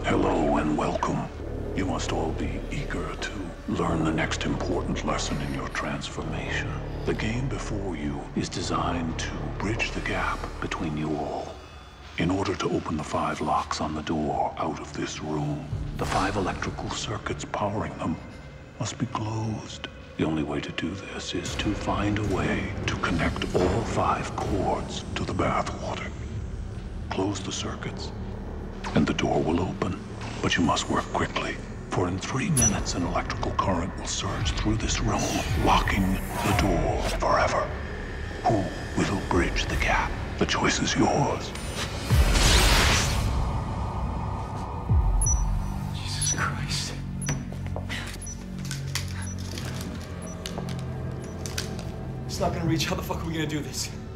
Hello and welcome. You must all be eager to learn the next important lesson in your transformation. The game before you is designed to bridge the gap between you all. In order to open the 5 locks on the door out of this room, the 5 electrical circuits powering them must be closed. The only way to do this is to find a way to connect all 5 cords to the bathwater. Close the circuits, and the door will open. But you must work quickly, for in 3 minutes an electrical current will surge through this room, locking the door forever. Who will bridge the gap? The choice is yours. Jesus Christ. It's not gonna reach. How the fuck are we gonna do this?